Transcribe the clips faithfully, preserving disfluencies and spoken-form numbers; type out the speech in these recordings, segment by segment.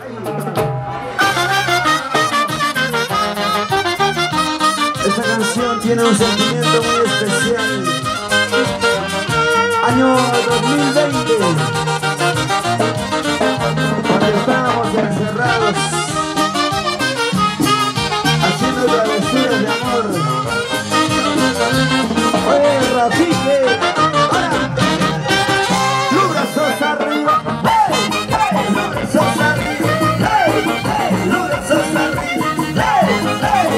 Esta canción tiene un sentimiento muy especial. Año dos mil veinte, cuando estábamos encerrados haciendo travesuras de amor. Oye, Rafique, ahora los brazos arriba, hey, hey, los brazos arriba, hey, hey, los brazos arriba, hey, hey.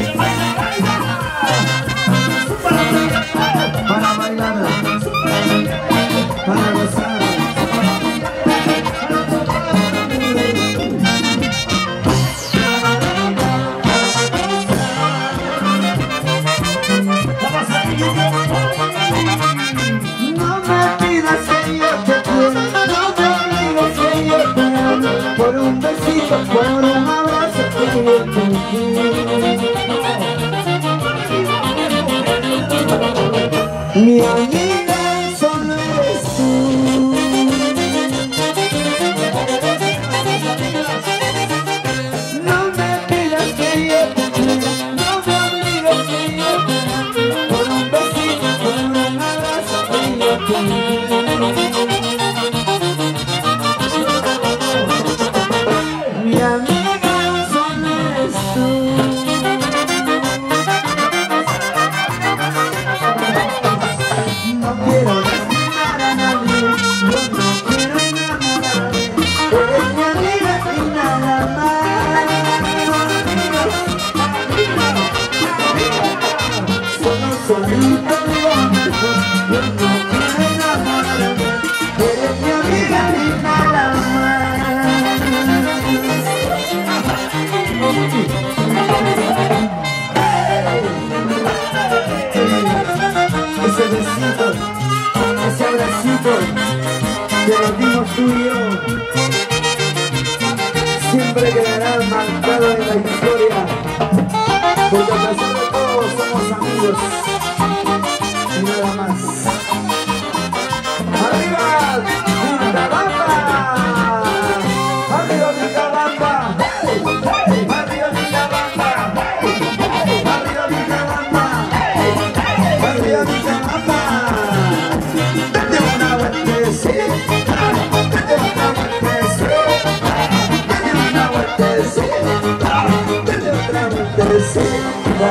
Para bailar, para gozar. No me pidas que yo te quiera, no me obligues que yo te ame, por un besito, por un abrazo que yo te quiero. Mi amiga solo eres tú. No me pidas que yo te quiera, no me obligues que yo te ame, por un besito, por un abrazo que yo te quiero. Mi amiga solo eres tú. No quiero lastimar a nadie, yo no quiero enamorarme, eres mi amiga y nada más. Solo solito lo mejor, yo no quiero enamorarme, eres mi amiga y nada más. Ese besito, ese abracito que nos dimos tú y yo, siempre quedará marcado en la historia, porque a pesar de todo somos amigos y nada más. ¡Arriba, Vilcabamba! ¡Arriba, Vilcabamba! ¡Arriba, Vilcabamba! ¡Arriba, Vilcabamba! ¡Arriba, Vilcabamba! ¡Date una vueltecita! ¡Date una vueltecita! ¡Date una vueltecita! ¡Date otra vueltecita!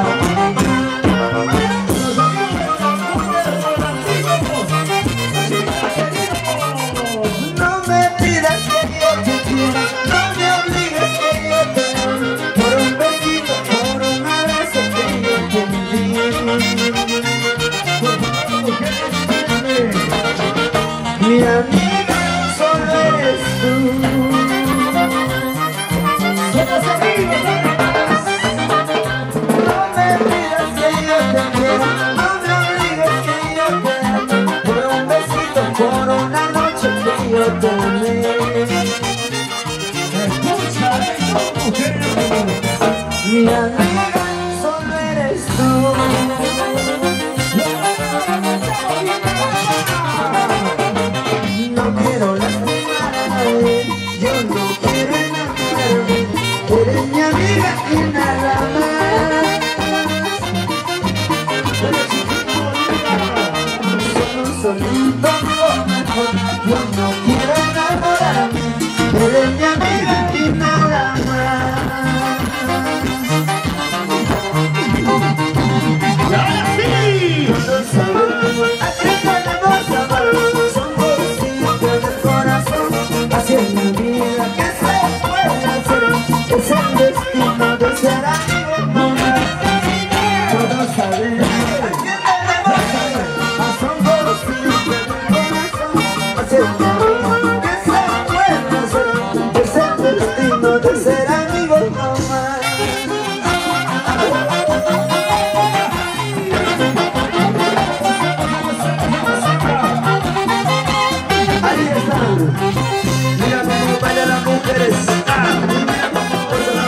No me pidas que yo te quiera, no me obligues que yo te ame, por un besito, por un abrazo que yo te quiero. Mi amiga solo eres tú. Somos amigos. No me pidas que yo te quiera, no me obligues que yo te ame, por un besito, por una noche que yo te amé. Escucha eso, mujer. Mi amiga solo eres tú. No quiero lastimar a nadie, yo no quiero enamorarme, eres mi amiga y nada más. Solo solito lo mejor, yo no quiero enamorarme, eres mi amiga y nada más. Todos sabemos a quién podemos amar, somos hijos del corazón, así es la vida que se puede hacer, es el destino de ser amigo. Todos sabemos a quién podemos amar, somos hijos del corazón, así es la vida que se puede hacer, es el destino de ser amigos no más. Ahí están, mira cómo bailan las mujeres. Ah, mira cómo bailan las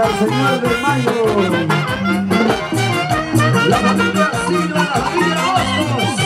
el señor del Mayo. La familia Sigla, la familia Hostos.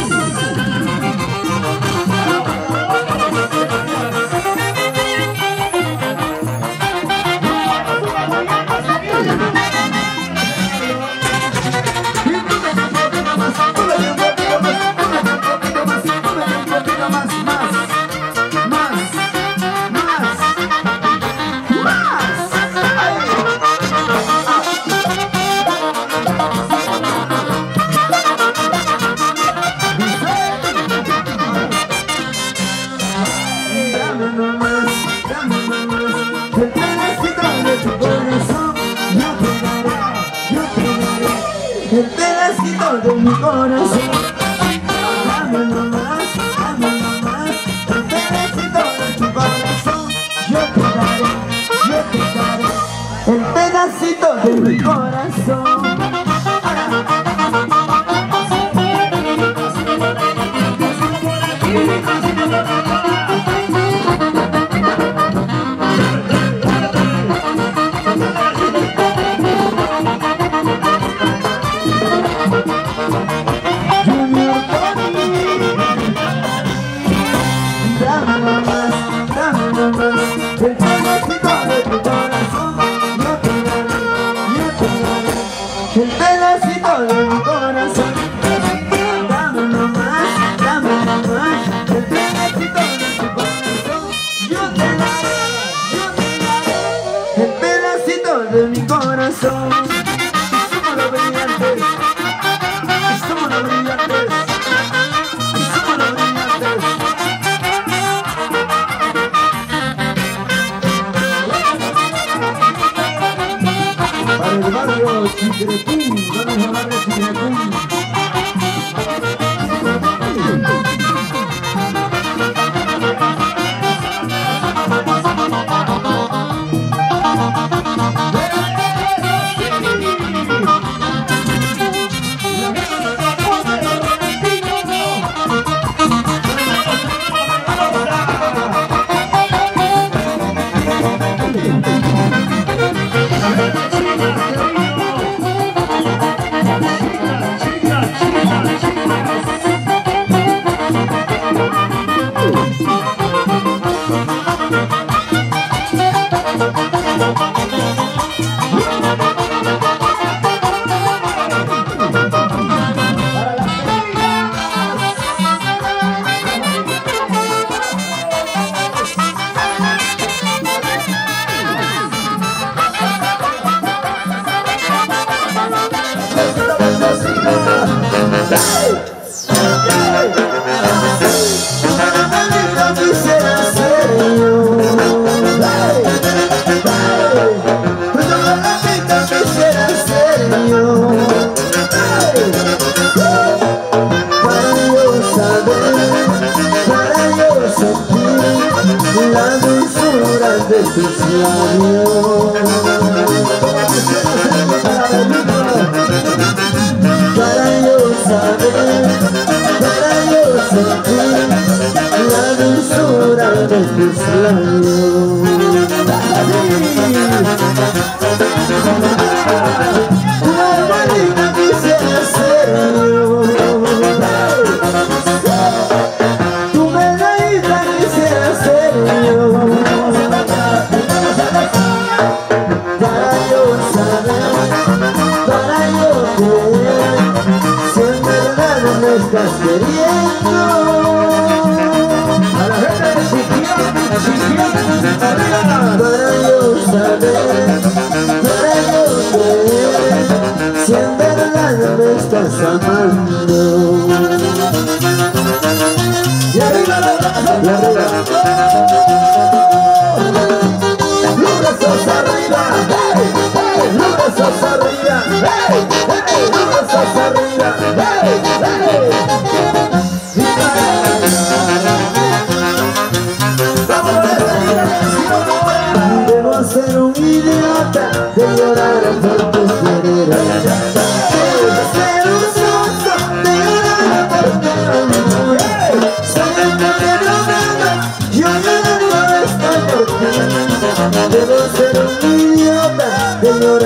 El pedacito de mi corazón, dame nomás, dame nomás, el pedacito de tu corazón, yo te daré, yo te daré, el pedacito de mi corazón. El pedacito de tu corazón, yo te daré, yo te daré. El pedacito de mi corazón, dame nomás, dame nomás. El pedacito de tu corazón, yo te daré, yo te daré. El pedacito de mi corazón. Somos los brillantes, somos los brillantes, somos los brillantes. Para el barrio Chiquirecún, vamos a barrio Chiquirecún. La dulzura de tus labios, para yo saber, para yo sentir la dulzura de tus labios. Tu abuelita quisiera ser yo, tu medallita quisiera ser yo, para yo saber, para yo creer, si en verdad me estás queriendo. A la gente de Chiquián, Chiquián, arriba. Para yo saber, para yo creer, si en verdad me estás amando. Y arriba la raza, y arriba. Los brazos arriba, hey, hey, los brazos arriba, hey, hey, los brazos arriba, hey, hey. Debo ser un idiota de llorar por tus quereres. Debo ser un sonso de llorar por tu amor. Sabiendo que no nada, yo llorando estoy por ti. Debo ser un idiota de llorar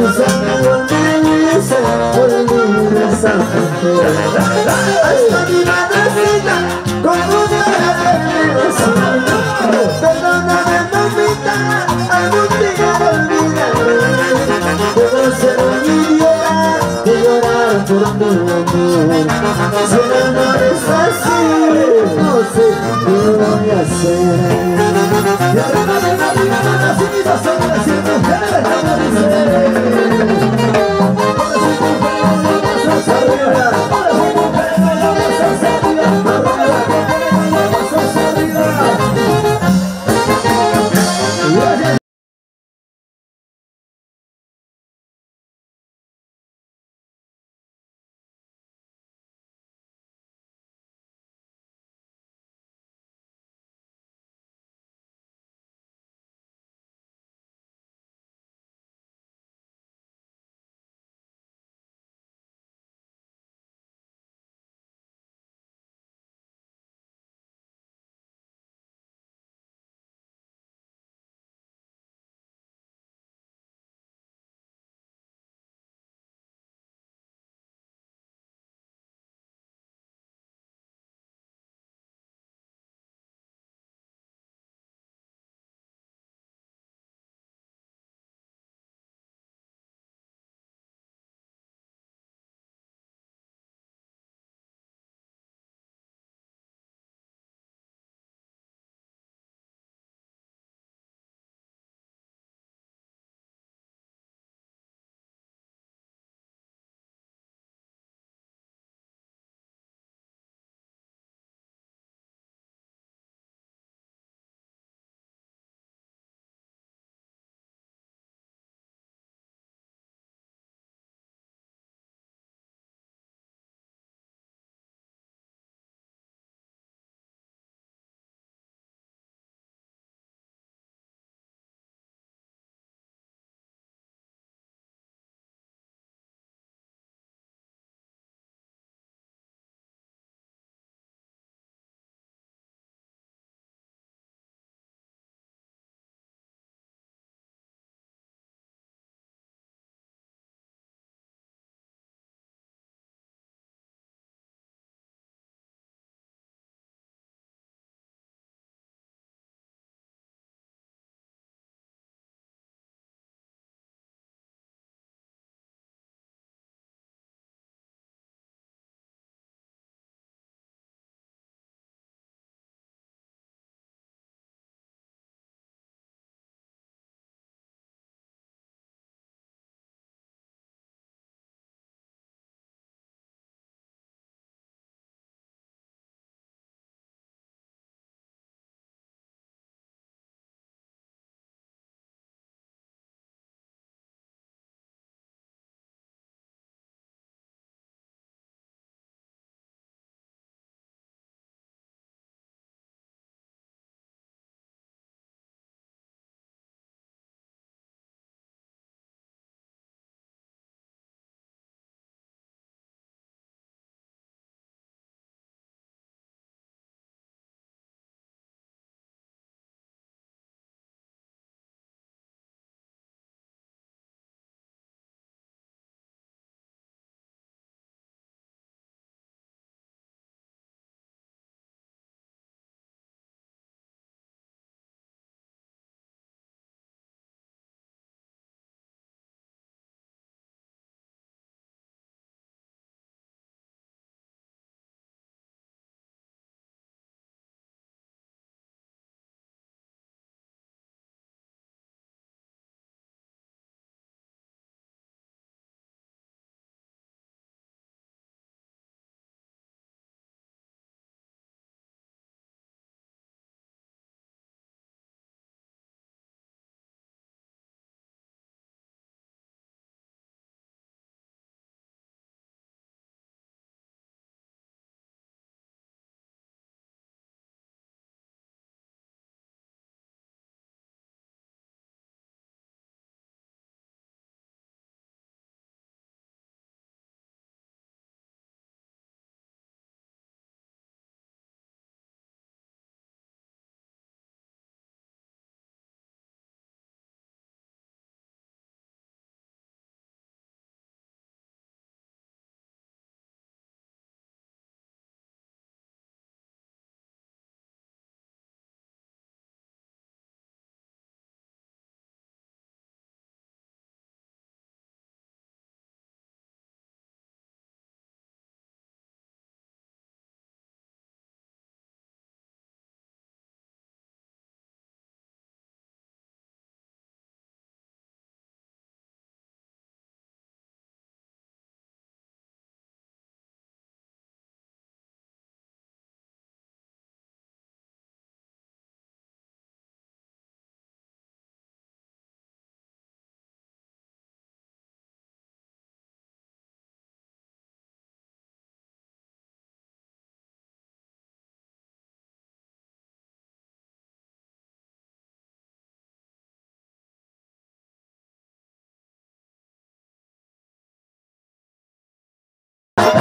mis amigos me dicen por mi besarte. Hasta mi madrecita como una regresa. Perdóname mamita, algún día olvidaré. Debo ser un idiota de llorar por tu amor. Si el amor es así, no sé qué voy a hacer. Y arriba de la vida, las civitas son las mujeres, como dice.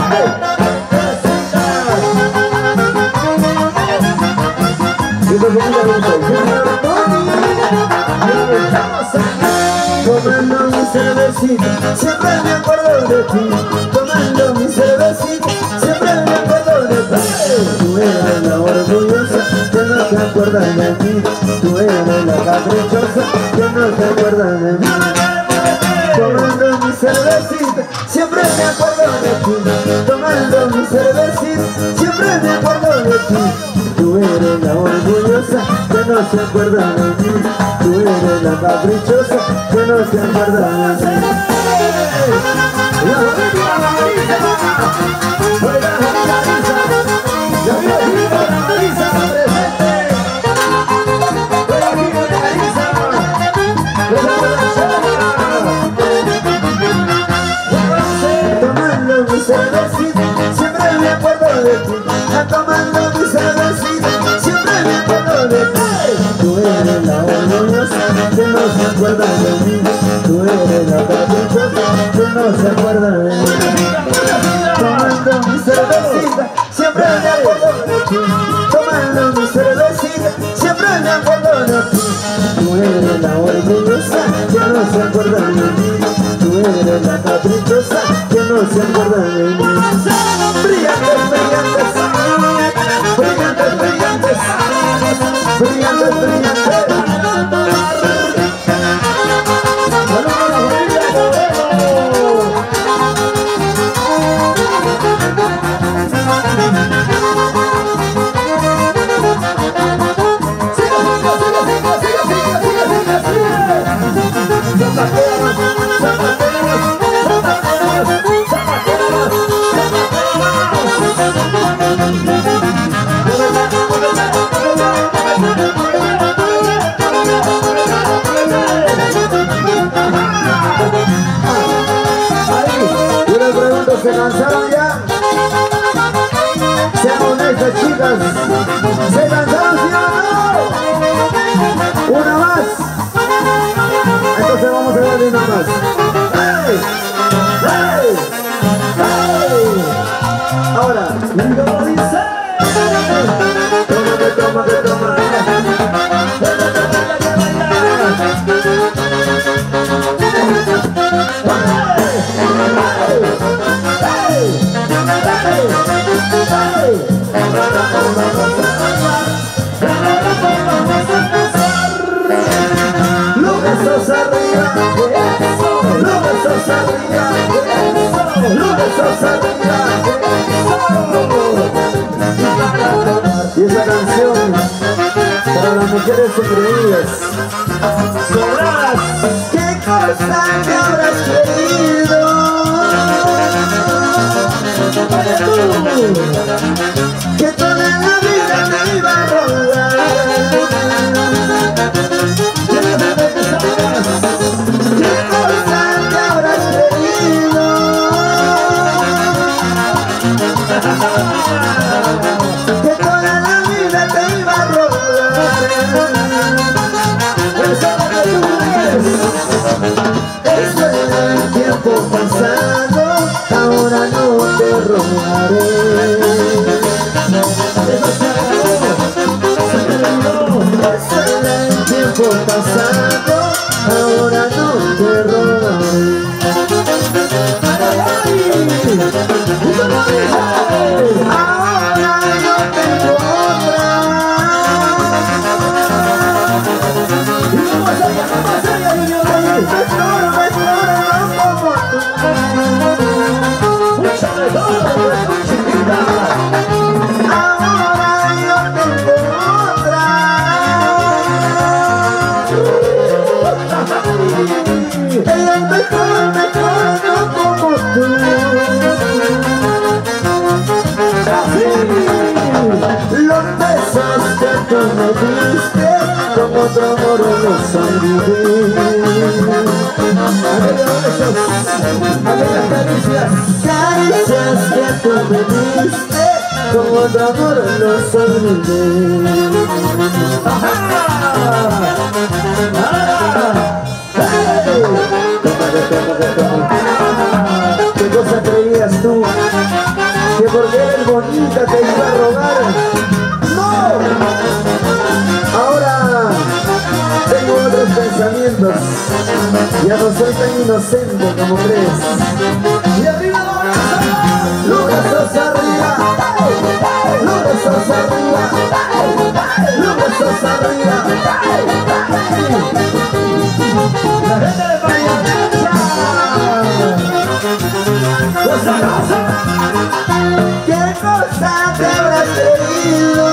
Tomando mi cervecita, siempre me acuerdo de ti. Tomando mi cervecita, siempre me acuerdo de ti. Tú eres la orgullosa, que no te acuerdas de mí. Tú eres la caprichosa, que no te acuerdas de mí. Tomando mi cervecita, siempre me acuerdo de ti. Tomando mi cervecita, siempre me acuerdo de ti. Tú eres la orgullosa, que no se acuerda de mí. Tú eres la caprichosa, que no se acuerda de mí. La familia Marisa, soy la familia Marisa, yo vivo aquí con la Marisa presente. Soy aquí con la Marisa, yo soy la chava. Tomando mi cervecita, siempre me acuerdo de ti. Tomando mi cervecita, siempre me acuerdo de ti. Tú eres la orgullosa, que no se acuerda de mí. Tú eres la caprichosa, que no se acuerda de mí. Tomando mi cervecita, siempre me acuerdo de ti. Tomando mi cervecita, siempre me acuerdo de ti. Tú eres la orgullosa, que no se acuerda de mí. Tú eres la caprichosa, que no se acuerda de mí. Brillantes, brillantes, brillantes, brillantes, brillantes, brillantes. ¿Se cansaron ya? Sean honestas, chicas. ¿Se cansaron, sí o no? Una más. Entonces vamos a darle una más. ¡Hey! ¡Hey! ¡Hey! Ahora, ¿cómo dice? Toma que toma que toma. Los besos arriba, los besos arriba, los besos arriba. Y esa canción para las mujeres engreídas, sobradas. ¿Qué cosa me habrás querido? Que toda la vida me iba a rogar. ¿Qué cosa te habrás querido? Que toda la vida te iba a rogar. Eso era el tiempo pasado, ahora no te rogaré. Eso se acabó, se terminó. Eso era el tiempo pasado, ahora no te rogaré. Ahora yo tengo otra. ¿Y cómo sería? ¿Cómo sería, niño? Mejor, mejor, no como tú. Mucho mejor, chiquita. Ahora yo tengo otra. Ella es mejor, mejor, no como tú. Los besos que tú me diste, con otro amor los olvidé. Aquellos besos, aquellas caricias, caricias que tú me diste, con otro amor los olvidé. ¡Ajá! ¡Ah! ¡Hey! ¿Qué cosa creías tú? soy tan inocente como crees. Y arriba vamos a Lucas Sosa arriba, Lucas Sosa arriba, Lucas Sosa arriba. La gente de Payadecha, Cosa Cosa. ¿Qué cosa te habrás creído?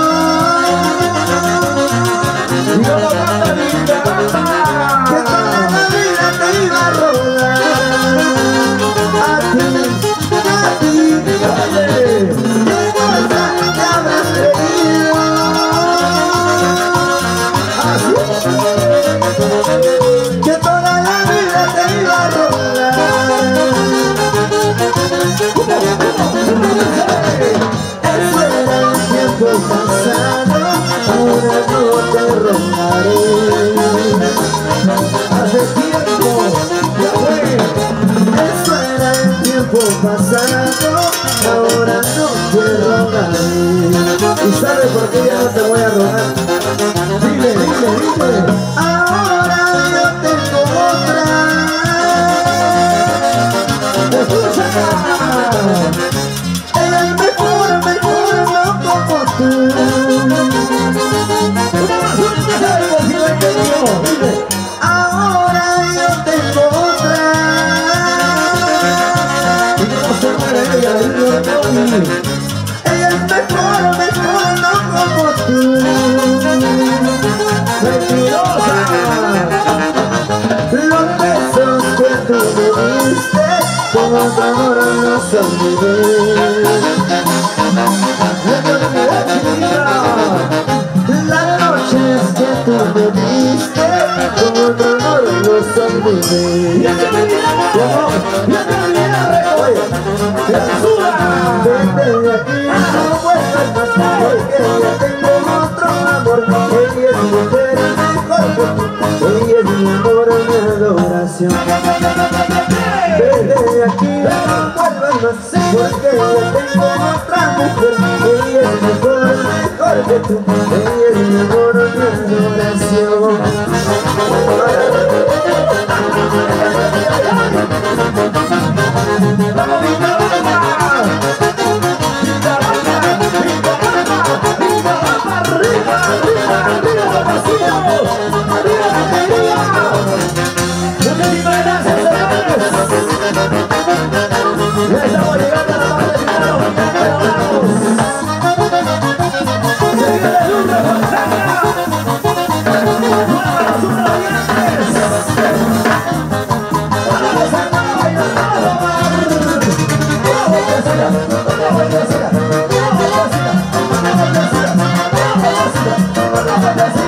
Y no lo canta ni te canta. Que toda la vida te iba a rodar. A ti, a ti, oye. ¿Qué cosa te habrás creído? Así. Que toda la vida te iba a rodar. Eso era el tiempo pasado, ahora no te rogaré. Hace tiempo, ya fue. Eso era el tiempo pasado, ahora no te rogaré. ¿Y sabes por qué ya no te voy a rogar? Dile, dile, dile. Ahora yo tengo otra. ¡Escucha! Ella es mejor, mejor, no como tú. Ahora yo tengo otra. Y no se muere ella, ella es mejor, mejor, no como tú. Mentirosa. Los besos que tú me diste con otro amor no son mi vez. Las noches que tú me diste con otro amor no son mi vez. ¡Ya te olvidamos! ¡Ya te olvidamos! ¡Oye! ¡Vete de aquí! ¡No vuelvas más! Porque ya tengo otro amor. Ella es mi mujer mejor que tú. Ella es mi amor, mi adoración. Vete de aquí, no vuelvas más, porque yo tengo otra mujer. Ella es mejor, mejor que tú. Ella es mi amor, mi adoración. ¡Vamos, Vita Bamba! ¡Vita Bamba! ¡Vita Bamba! ¡Vita Bamba! ¡Arriba, arriba, arriba, papacito! ¡Arriba, batería! Muchísimas gracias, señores. Ya estamos llegando a la parte final, pero vamos. Se viene el Ultra Fontana. Nuevas supervivientes. Vamos a bailar, vamos a bailar. Vamos a bailar, vamos a bailar, vamos a bailar, vamos a bailar.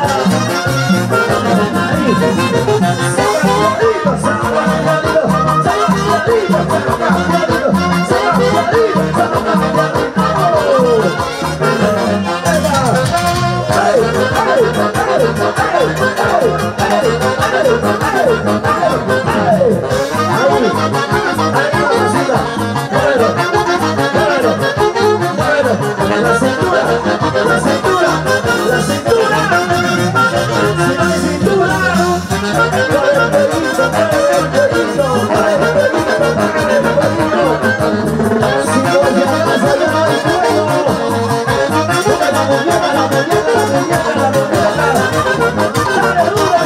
La cintura, la cintura, la cintura. Si no hay cintura, mueve el pedito, mueve el pedito, mueve el pedito, mueve el pedito. Si no hay casa, ya no hay fuego. Mueve la muñeca, la muñeca, la muñeca, la muñeca. Dale duro,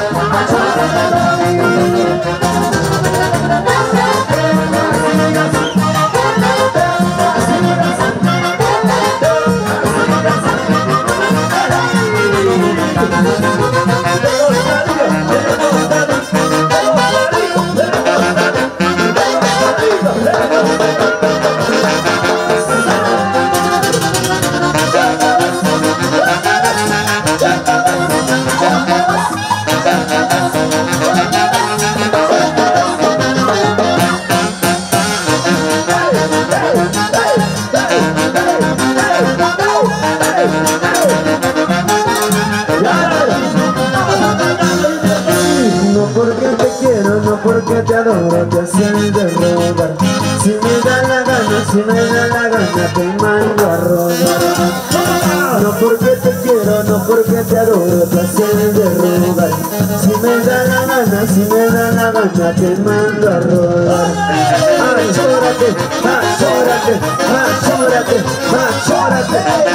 no porque te quiero, no porque te adoro, te hacen de rogar. Si me da la gana, si me da la gana, te mando a rogar. No porque te quiero, no porque te adoro, te hacen de rogar. Si me da la gana, gana, si me da la gana te mando a rodar. Achórate, achórate, achórate, achórate.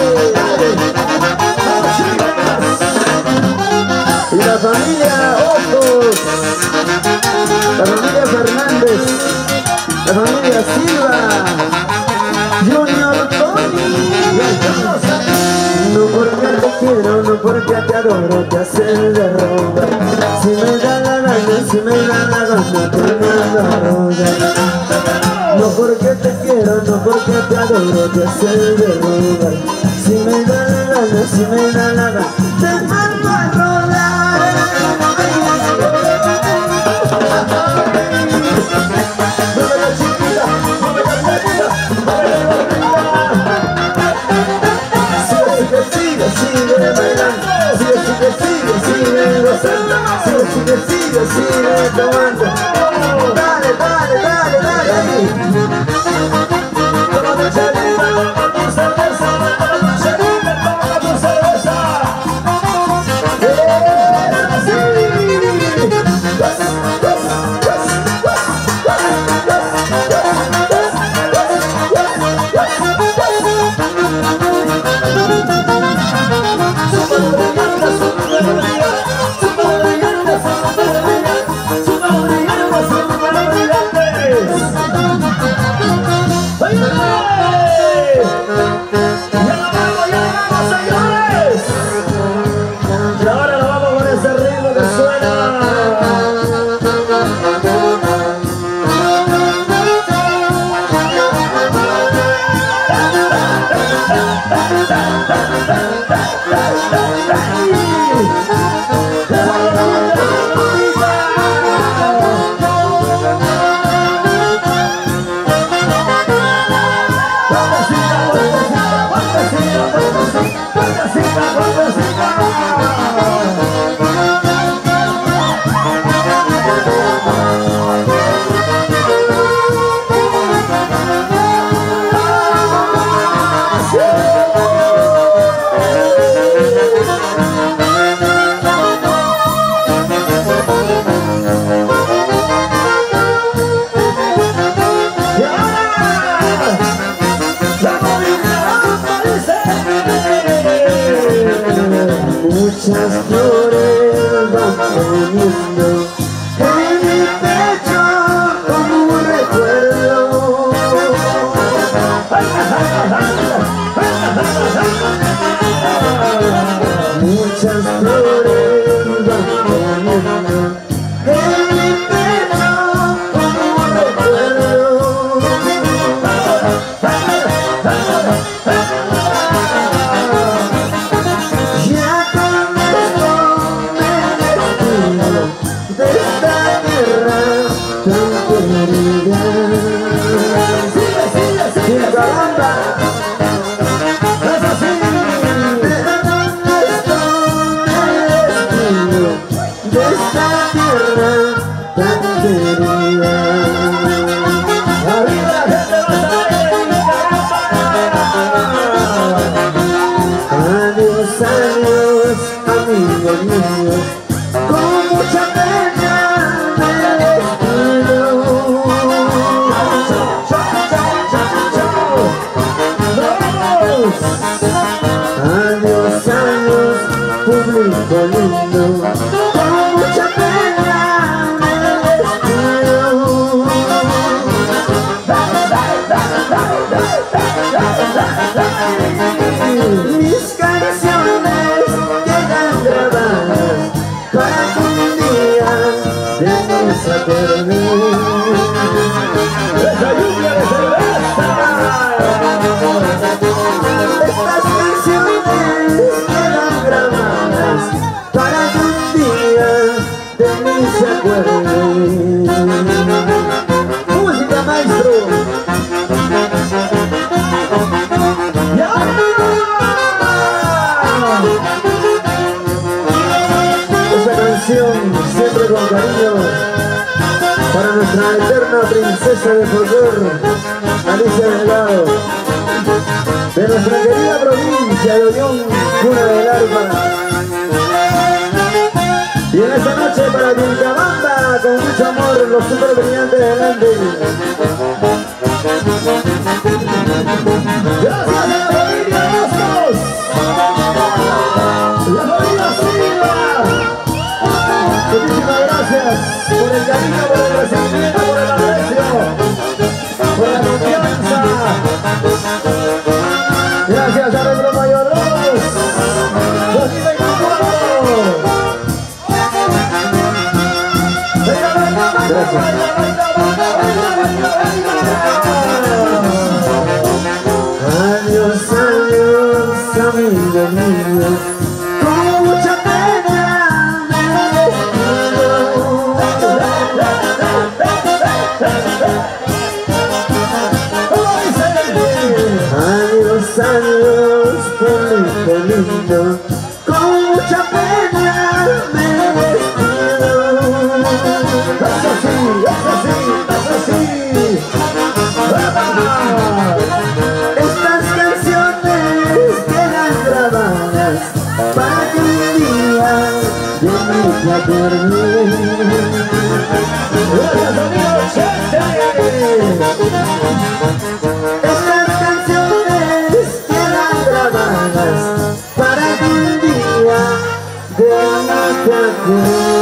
Y la familia Ojos, la familia Fernández, la familia Silva, Junior Tony. No porque te quiero, no porque te adoro, te hacen de rogar. Si me da la gana, si me da la gana, te mando a rogar. No porque te quiero, no porque te adoro, te hacen de rogar. Si me da la gana, si me da la gana, te mando a rogar. Sigue, sigue, sigue tomando. Dale, dale, dale, dale. Toma tu chelita, toma tu cerveza, toma tu chelita, toma tu cerveza. Muchas flores van poniendo en mi pecho como un recuerdo. Muchas flores van poniendo en mi pecho como un recuerdo. Adiós, adiós, amigos míos, con mucha pena me despido. Adiós, adiós, público lindo, con mucha pena me despido. Mis canciones quedan grabadas para que un día de mí se acuerden. ¡Esa lluvia de cerveza! Estas canciones quedan grabadas para que un día de mí se acuerden. ¡Música, maestro! Siempre con cariño para nuestra eterna princesa de folclore, Alicia Delgado, de nuestra querida provincia de Ollón, cuna del arpa. Y en esta noche para Vilcabamba, con mucho amor, los super brillantes de Grande. Gracias a la familia Moscos, la familia Silva. Muchísimas gracias por el cariño, por el recibimiento, por el aprecio, por la confianza. Gracias a nuestro mayor Lobos, dos mil veinticuatro. Gracias. Adiós, adiós, amigo mío, con mucha pena me despido. Adiós, adiós, polito lindo, con mucha pena me despido. Eso sí, eso sí, eso sí. ¡Vamos! Estas canciones quedan grabadas para que un día yo me acuerde. Gracias, amigo Chente. Estas canciones quedan grabadas para que un día yo me acuerde.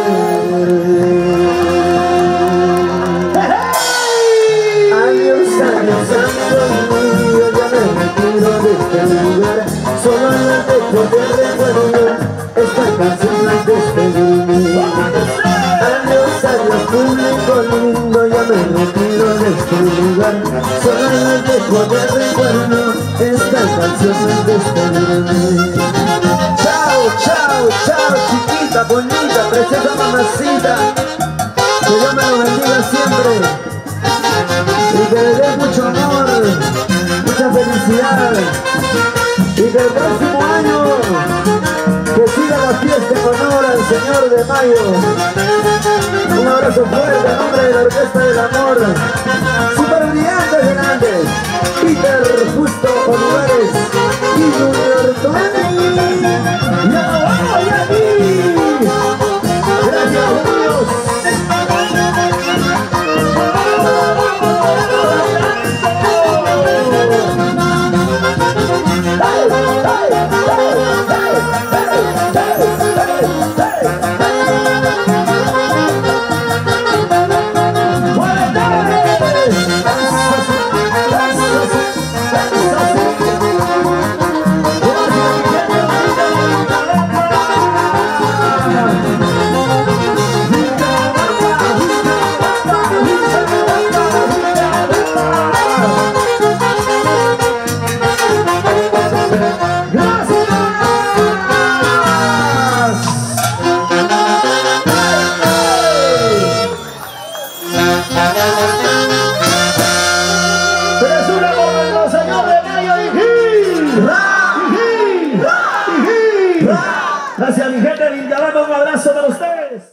Solamente poder recuerdo esta canción al despedirme. Adiós, adiós, público lindo, ya me retiro de este lugar. Solamente poder recuerdo esta canción al despedirme. Chao, chao, chao, chiquita, bonita, preciosa mamacita. Que Dios me lo bendiga siempre y que le dé mucho amor, mucha felicidad. Y que el próximo año que siga la fiesta en honor al Señor de Mayo. Un abrazo fuerte a nombre de la Orquesta del Amor. Super brillantes de Grande, Peter Justo Olivares y Junior Tony. ¡Ya voy aquí! Gracias a Dios. Gracias, mi gente de Vilcabamba, un abrazo para ustedes.